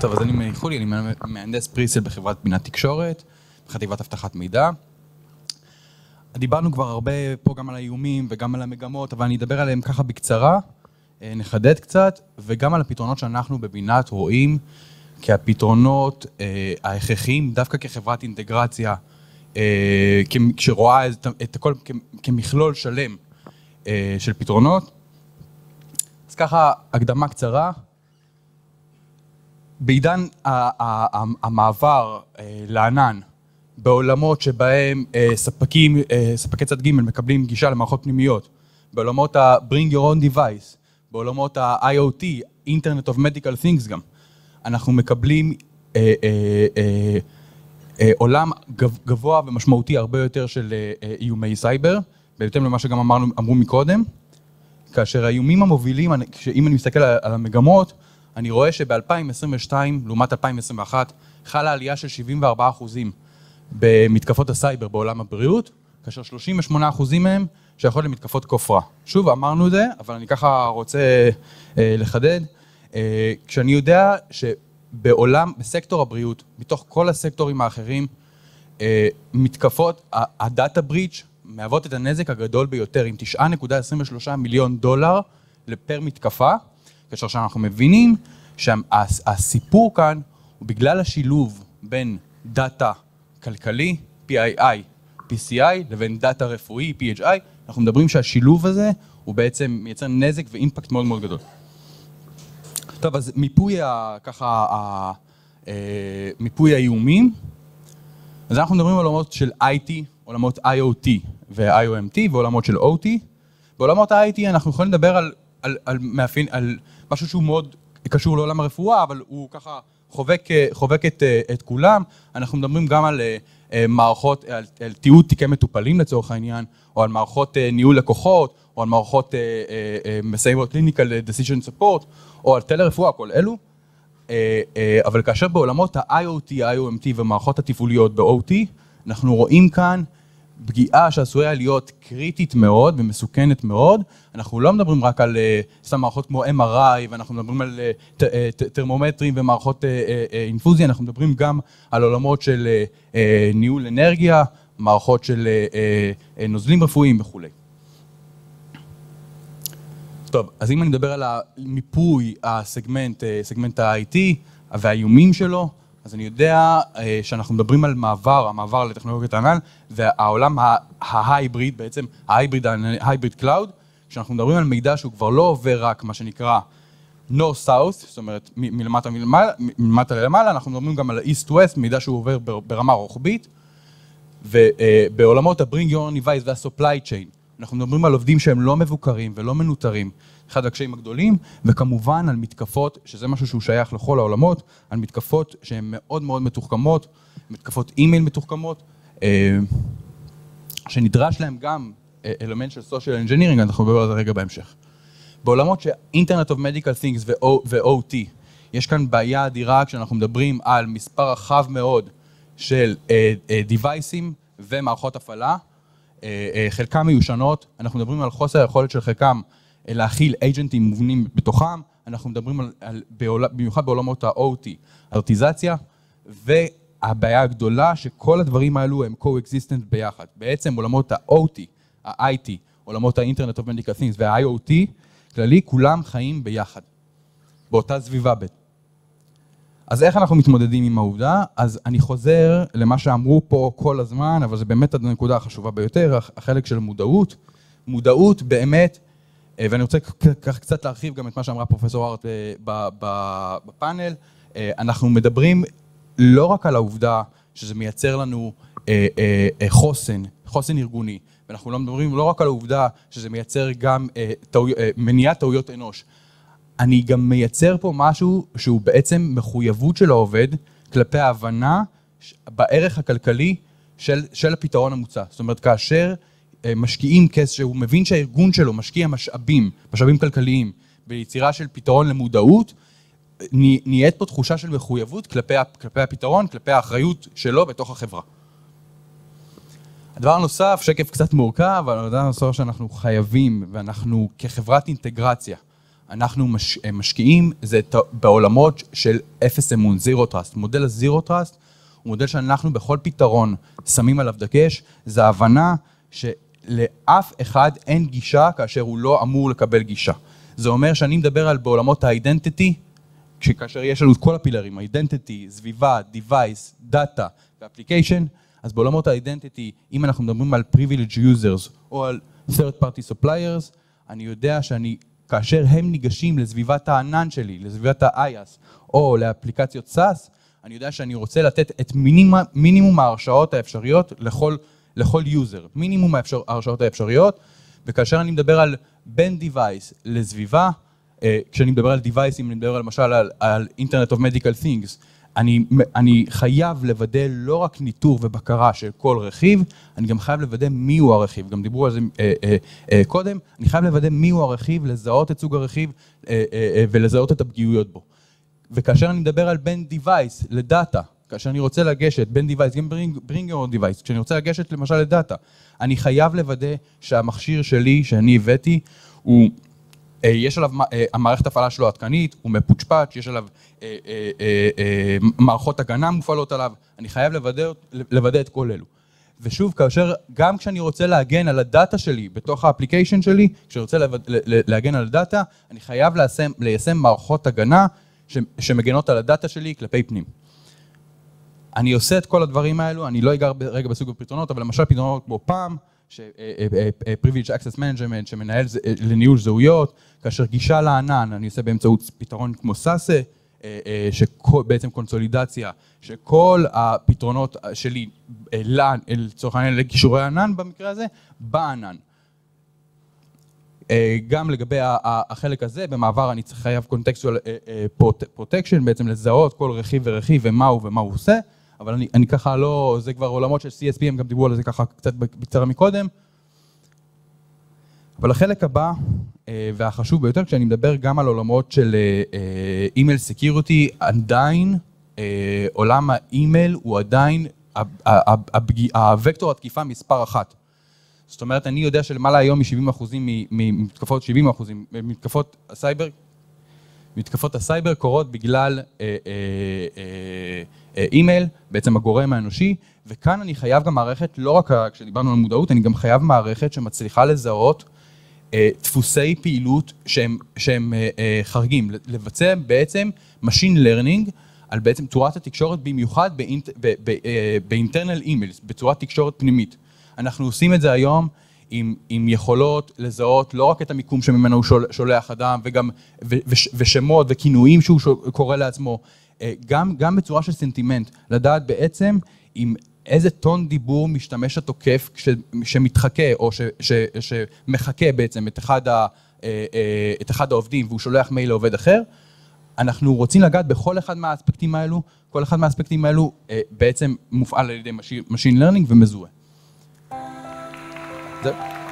טוב, אז אני חולי, אני מהנדס פריסל בחברת בינת תקשורת, בחטיבת אבטחת מידע. דיברנו כבר הרבה פה גם על האיומים וגם על המגמות, אבל אני אדבר עליהם ככה בקצרה, נחדד קצת, וגם על הפתרונות שאנחנו בבינת רואים כהפתרונות ההכרחיים, דווקא כחברת אינטגרציה, שרואה את הכל כמכלול שלם של פתרונות. אז ככה, הקדמה קצרה. בעידן המעבר לענן, בעולמות שבהם ספקי צד ג' מקבלים גישה למערכות פנימיות, בעולמות ה-Bring Your Own Device, בעולמות ה-IoT, Internet of Medical Things גם, אנחנו מקבלים עולם גבוה ומשמעותי הרבה יותר של איומי סייבר, בהתאם למה שגם אמרו מקודם, כאשר האיומים המובילים, אם אני מסתכל על המגמות, אני רואה שב-2022, לעומת 2021, חלה עלייה של 74% במתקפות הסייבר בעולם הבריאות, כאשר 38% מהם שייכות למתקפות כופרה. שוב, אמרנו את זה, אבל אני ככה רוצה לחדד. כשאני יודע שבעולם, בסקטור הבריאות, מתוך כל הסקטורים האחרים, מתקפות, הדאטה בריץ' מהוות את הנזק הגדול ביותר, עם $9.23 מיליון לפר מתקפה, כאשר שאנחנו מבינים שהסיפור כאן הוא בגלל השילוב בין דאטה כלכלי, PII, PCI, לבין דאטה רפואי, PHI, אנחנו מדברים שהשילוב הזה הוא בעצם מייצר נזק ואימפקט מאוד מאוד גדול. טוב, אז מיפוי האיומים, אז אנחנו מדברים על עולמות של IT, עולמות IoT ו-IOMT ועולמות של OT. בעולמות ה-IT אנחנו יכולים לדבר על משהו שהוא מאוד קשור לעולם הרפואה, אבל הוא ככה חובק את כולם. אנחנו מדברים גם על מערכות, על תיעוד תיקי מטופלים לצורך העניין, או על מערכות ניהול לקוחות, או על מערכות מסיימות clinical decision support, או על טלרפואה, כל אלו. אבל כאשר בעולמות ה-IoT, ה-IOMT ומערכות התפעוליות ב-OT, אנחנו רואים כאן פגיעה שעשויה להיות קריטית מאוד ומסוכנת מאוד. אנחנו לא מדברים רק על מערכות כמו MRI, ואנחנו מדברים על טרמומטרים ומערכות אינפוזיה, אנחנו מדברים גם על עולמות של ניהול אנרגיה, מערכות של נוזלים רפואיים וכו'. טוב, אז אם אני מדבר על המיפוי הסגמנט ה-IT והאיומים שלו, אז אני יודע שאנחנו מדברים על המעבר לטכנולוגיית הענן, והעולם ההייבריד, בעצם ההייבריד קלאוד, כשאנחנו מדברים על מידע שהוא כבר לא עובר רק מה שנקרא North-South, זאת אומרת מלמטה ללמעלה, אנחנו מדברים גם על East-West, מידע שהוא עובר ברמה רוחבית, ובעולמות ה-Bring Your Own Device וה-Supply Chain, אנחנו מדברים על עובדים שהם לא מבוקרים ולא מנוטרים, אחד הקשיים הגדולים, וכמובן על מתקפות, שזה משהו שהוא שייך לכל העולמות, על מתקפות שהן מאוד מאוד מתוחכמות, מתקפות אימייל מתוחכמות, שנדרש להם גם אלמנט של social engineering, אנחנו נדבר על זה רגע בהמשך. בעולמות ש-Internet of Medical Things ו-OT, יש כאן בעיה אדירה כשאנחנו מדברים על מספר רחב מאוד של devices ומערכות הפעלה, חלקם מיושנות, אנחנו מדברים על חוסר היכולת של חלקם להכיל אייג'נטים מובנים בתוכם, אנחנו מדברים במיוחד בעולמות ה-OT, האוטיזציה, והבעיה הגדולה שכל הדברים האלו הם co-existent ביחד. בעצם עולמות ה-OT, ה-IT, עולמות ה-Internet of Medical Things וה-IoT, כללי, כולם חיים ביחד, באותה סביבה ב'. אז איך אנחנו מתמודדים עם העובדה? אז אני חוזר למה שאמרו פה כל הזמן, אבל זה באמת הנקודה החשובה ביותר, החלק של מודעות. מודעות באמת, ואני רוצה קצת להרחיב גם את מה שאמרה פרופסור ארט בפאנל, אנחנו מדברים לא רק על העובדה שזה מייצר לנו חוסן ארגוני, ואנחנו לא מדברים לא רק על העובדה שזה מייצר גם מניעת טעויות אנוש, אני גם מייצר פה משהו שהוא בעצם מחויבות של העובד כלפי ההבנה בערך הכלכלי של הפתרון המוצע. זאת אומרת, כאשר משקיעים כסף, שהוא מבין שהארגון שלו משקיע משאבים כלכליים ביצירה של פתרון למודעות, נהיית פה תחושה של מחויבות כלפי הפתרון, כלפי האחריות שלו בתוך החברה. הדבר הנוסף, שקף קצת מורכב, אבל הדבר הנוסף שאנחנו חייבים, ואנחנו כחברת אינטגרציה, אנחנו משקיעים, זה בעולמות של אפס אמון, זירו טראסט. מודל הזירו טראסט הוא מודל שאנחנו בכל פתרון שמים עליו דגש, זה ההבנה שלאף אחד אין גישה כאשר הוא לא אמור לקבל גישה. זה אומר שאני מדבר על בעולמות האידנטיטי, כאשר יש לנו את כל הפילרים, האידנטיטי, סביבה, דיווייס, דאטה ואפליקיישן, אז בעולמות האידנטיטי, אם אנחנו מדברים על privileged users או על third party suppliers, אני יודע כאשר הם ניגשים לסביבת הענן שלי, לסביבת ה-IaaS או לאפליקציות SaaS, אני יודע שאני רוצה לתת את מינימום ההרשאות האפשריות לכל יוזר, מינימום ההרשאות האפשריות, וכאשר אני מדבר על בין device לסביבה, כשאני מדבר על device, אם אני מדבר למשל על Internet of Medical Things, אני חייב לוודא לא רק ניטור ובקרה של כל רכיב, אני גם חייב לוודא מי הוא הרכיב, גם דיברו על זה קודם, אני חייב לוודא מי הוא הרכיב, לזהות את סוג הרכיב ולזהות את הפגיעויות בו. וכאשר אני מדבר על בין device לדאטה, כאשר אני רוצה לגשת בין device, גם bring your own device, כשאני רוצה לגשת למשל לדאטה, אני חייב לוודא שהמכשיר שלי, שאני הבאתי, יש עליו, המערכת הפעלה שלו עדכנית, הוא מפוצ'פץ', יש עליו מערכות הגנה מופעלות עליו, אני חייב לוודא את כל אלו. ושוב, גם כשאני רוצה להגן על הדאטה שלי, בתוך האפליקיישן שלי, כשאני רוצה להגן על הדאטה, אני חייב ליישם מערכות הגנה שמגנות על הדאטה שלי כלפי פנים. אני עושה את כל הדברים האלו, אני לא אגע רגע בסוג הפתרונות, אבל למשל פתרונות כמו פעם, privileged access management שמנהל לניהול זהויות, כאשר גישה לענן, אני עושה באמצעות פתרון כמו סאסה, שבעצם קונסולידציה, שכל הפתרונות שלי, לצורך העניין לקישורי הענן במקרה הזה, בענן. גם לגבי החלק הזה, במעבר אני צריך חייב contextual protection, בעצם לזהות כל רכיב ורכיב ומה הוא עושה, אבל אני ככה לא, זה כבר עולמות של CSP, הם גם דיברו על זה ככה קצת בקצרה מקודם. אבל החלק הבא, והחשוב ביותר, כשאני מדבר גם על עולמות של אימייל סקיוריטי, עדיין עולם האימייל הוא עדיין הוקטור התקיפה מספר אחת. זאת אומרת, אני יודע שלמעלה היום מ-70% ממתקפות, 70% מתקפות הסייבר קורות בגלל אימייל, בעצם הגורם האנושי, וכאן אני חייב גם מערכת, לא רק כשדיברנו על מודעות, אני גם חייב מערכת שמצליחה לזהות דפוסי פעילות שהם חרגים, לבצע בעצם Machine Learning על בעצם צורת התקשורת, במיוחד באינטרנל אימיילס, בצורת תקשורת פנימית. אנחנו עושים את זה היום עם יכולות לזהות לא רק את המיקום שממנו הוא שולח אדם, ושמות וכינויים שהוא קורא לעצמו, גם בצורה של סנטימנט, לדעת בעצם עם איזה טון דיבור משתמש התוקף שמתחכה או שמחכה בעצם את אחד העובדים והוא שולח מייל לעובד אחר. אנחנו רוצים לגעת בכל אחד מהאספקטים האלו, כל אחד מהאספקטים האלו בעצם מופעל על ידי Machine Learning ומזוהה. זהו.